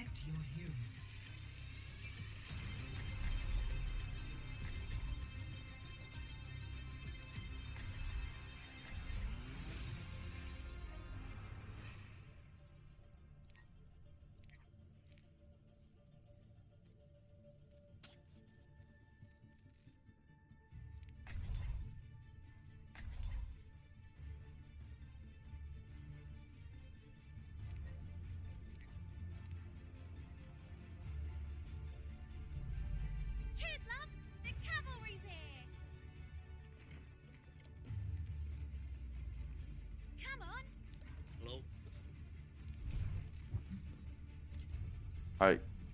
Select your hero. Cheers, love! The cavalry's here! Come on! Hello. Hi.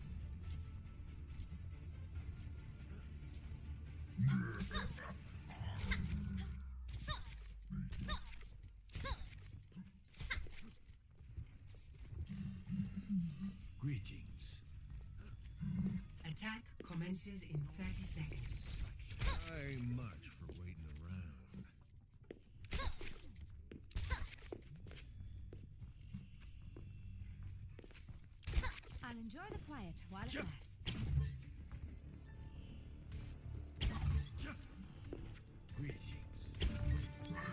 Greetings. Attack commences in 30 seconds. Very much for waiting around. I'll enjoy the quiet while it lasts. Greetings.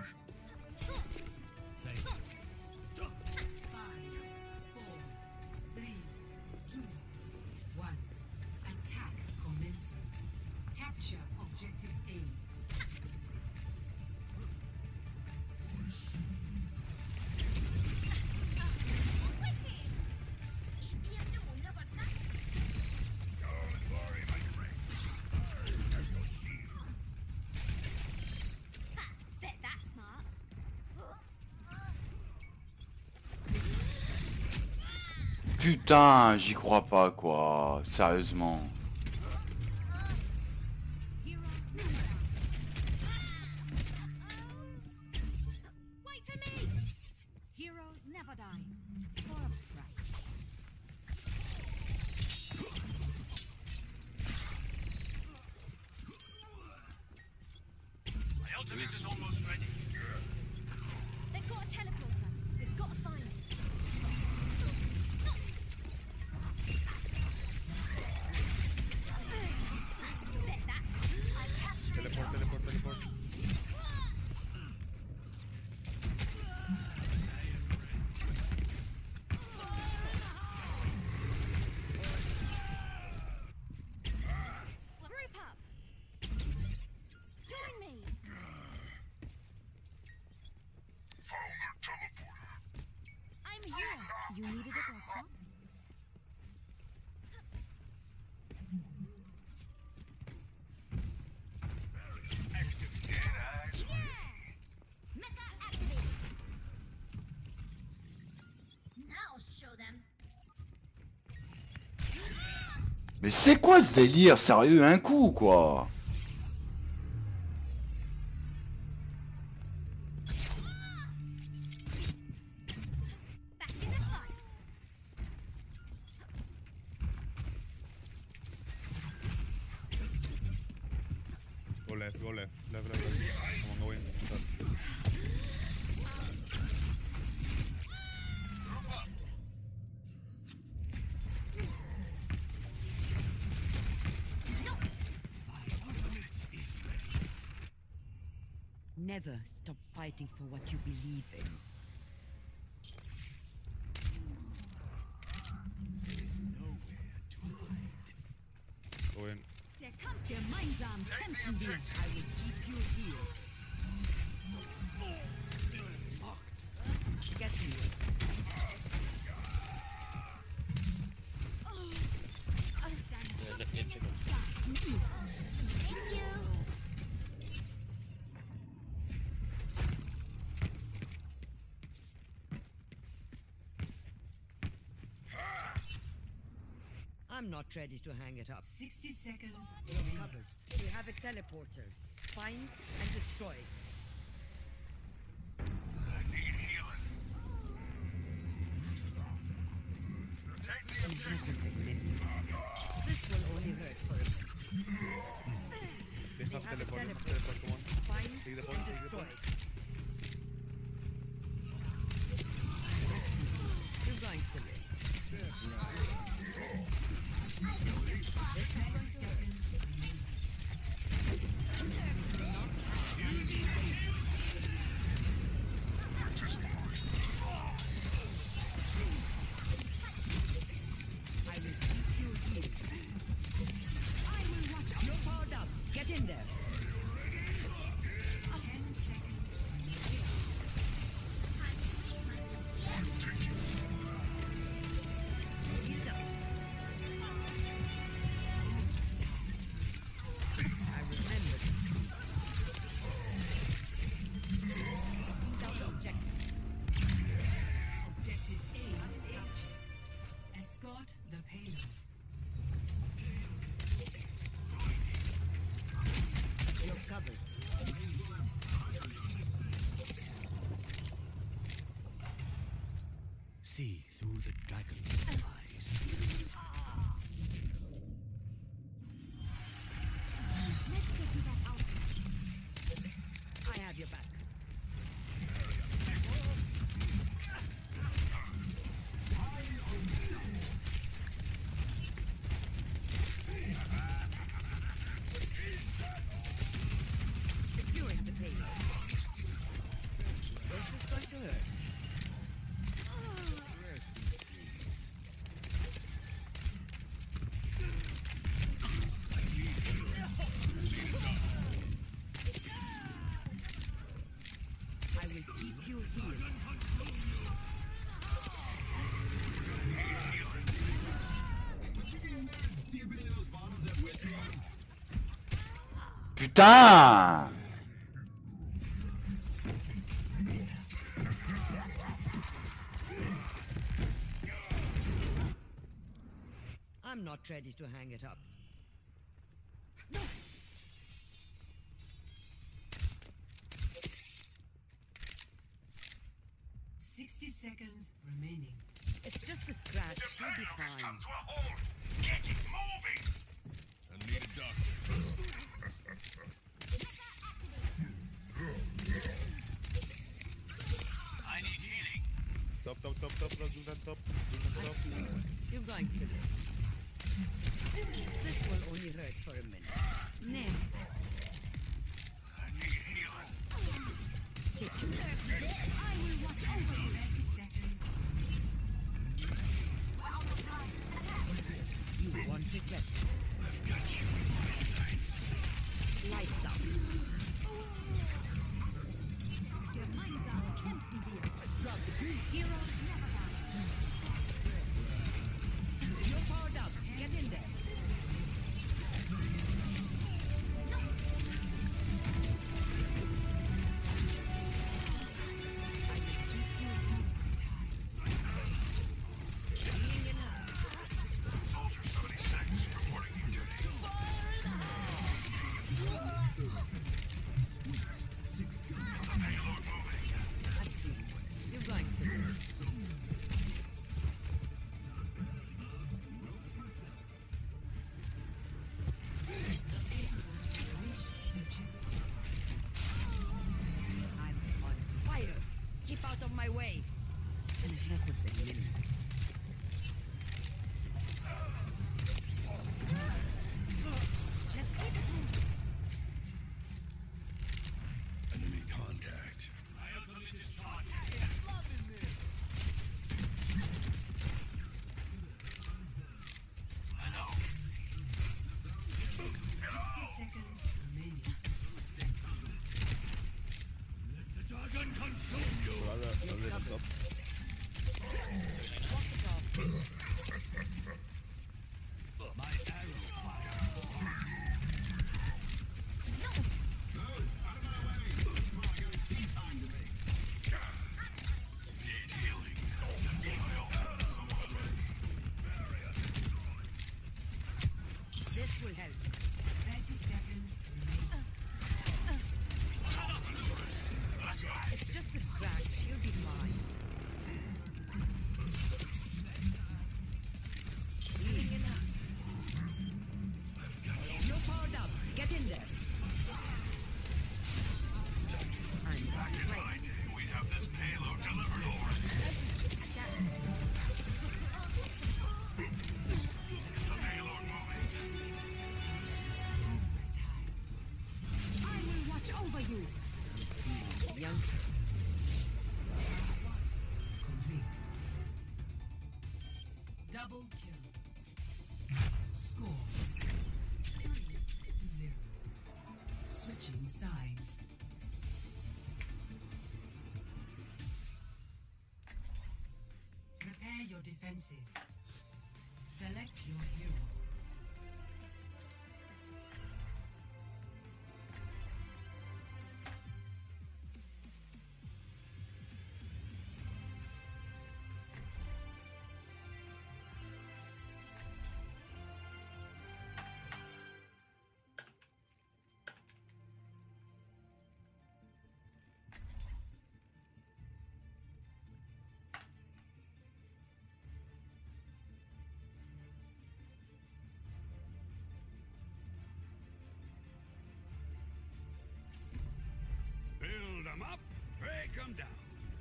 Thank you. 5, 4, 3, 2, 1. Attack commencing. Capture objective A. Bet that's smart. Putain, j'y crois pas quoi. Sérieusement. Wait for me! Heroes never die. For a price. My ultimate is almost ready. They've got a teleporter. We've got to find it. Bet that's... I captured it. Teleport. Group up. Join me. I'm here. You needed a doctor? Mecha activated. Now show them. Mais c'est quoi ce délire? Sérieux, un coup quoi. Back in the fight. Go left. Left. Come on, go in. Never stop fighting for what you believe in. Go in. Der Kampf gemeinsam kämpfen wir. I will keep you here. Get me. Left lane check. Thank you. I'm not ready to hang it up. 60 seconds You're remaining. covered. We have a teleporter. Find and destroy it. I need healing. This will only hurt for a bit. They We have have a teleport. teleporter. Come on. Find Take the and point. destroy it. You're going to live. see through the dragon's eyes. Let's get you that out. I have your back. Securing the payload. This is going to hurt. I will keep you healed. Putain! I'm not ready to hang it up. 60 seconds remaining. It's just a scratch. You'll be Has fine. come to a halt. Get it moving. I need a doctor. I need healing. Top, top, top, top, top, do that top. Do that top. You're going to live. This will only hurt for a minute. Then, I need healing. I will watch over you. 30 seconds. you want to get I've got you in my sights. lights up. Gemeinsam kämpfen wir. Heroes never die. You're powered up. Get in there. Healing enough. Soldier 76, reporting your duty. Payload moving. That's good. You're going to live. I'm on fire. Keep out of my way. And half of the minute. Let's keep it moving. Enemy contact. I know. 60 seconds remaining. Another top. Need healing. This will help. 30 seconds remaining. It's just a scratch. You'll be fine. Healing enough. You're powered up. Get in there. I'm right. We have this payload delivered already. The payload moving. I will watch over you. Youngster. Complete. Double kill. Score 3-0. Switching sides. Prepare your defenses. Select your hero. come down.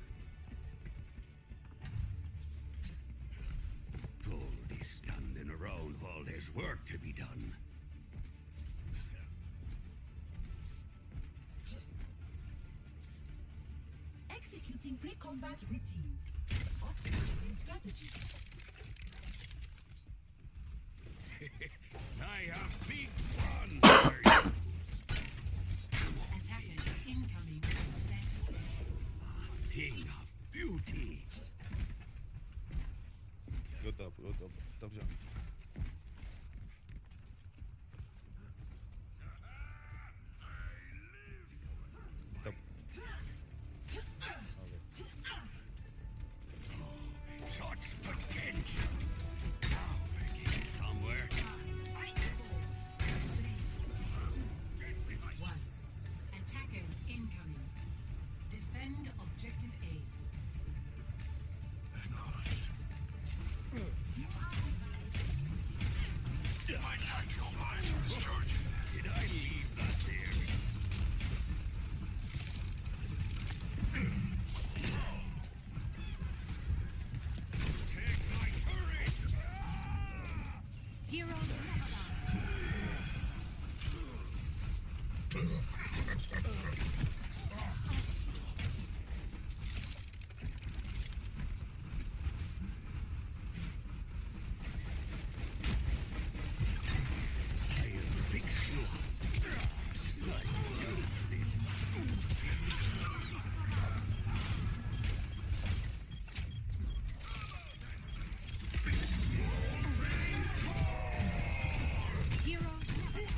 Goldie standing around while there's work to be done. Executing pre-combat routines. Optimizing strategy. I have big fun for you. Attackers incoming. 30 seconds. Thing of beauty. Go top, top jump. Top. Such potential. Now we're getting somewhere. One. Attackers incoming. Defend objective A. My tactical visor is charging. Did I leave that there? Take my turret! Heroes never die. I'll fix you. Like this. Heroes never die.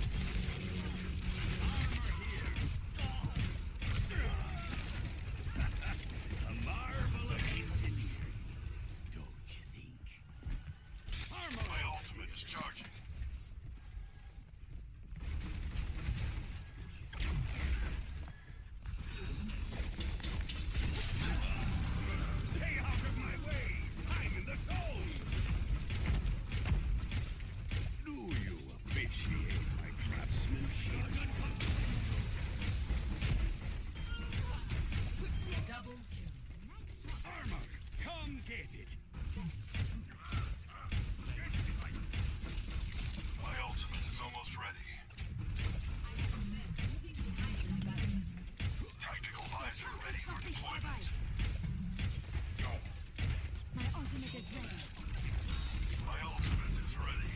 A marvel of engineering, don't you think? Armor! My ultimate is charging. Stay out of my way! I'm in the zone! Do you appreciate my craftsmanship? Double kill. Armor, come get it! My ultimate is almost ready. Tactical visor ready for deployment. My ultimate is ready. My ultimate is ready.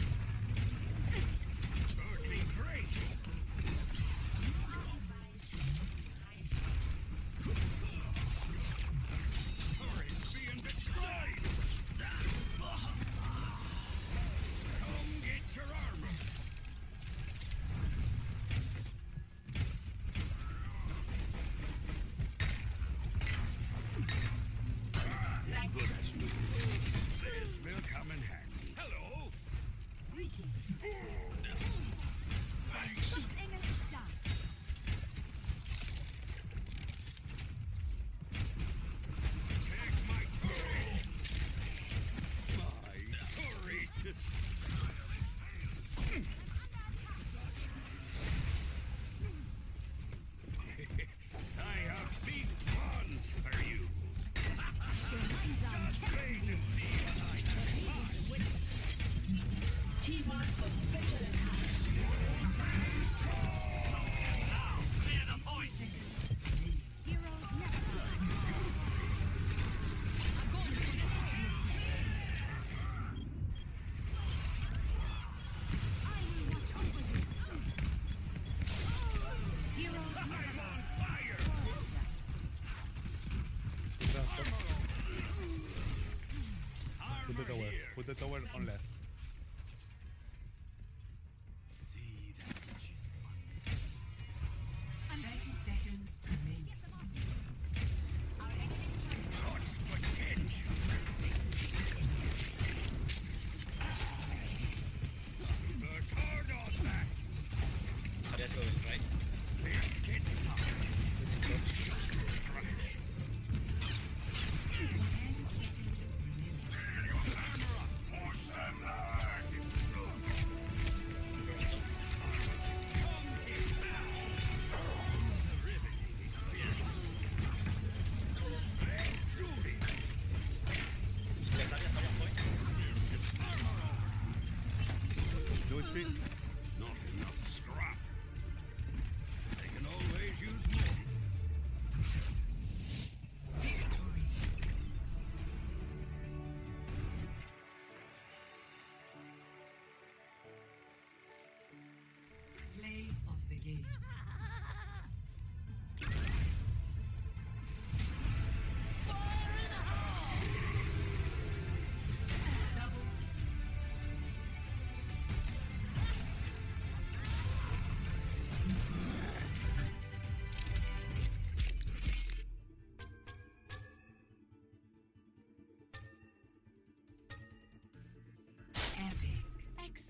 Working great! Turret's being destroyed! Come get your armor! Good as new. This will come in handy. Hello! Thanks. Engel ist da. Take my turret! My turret! I have big plans for you. Gemeinsam kämpfen Wait and see what I can find. Team up for special attack. heroes never die. I will watch over you. Heroes never I'm die. on fire! Put the Armor tower. here. Put the tower on left. See that which is 30 seconds remaining. such potential. Work hard on that. Let's go, right? Let's get started. Just a scratch. 10 seconds remaining. Force them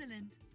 Excellent.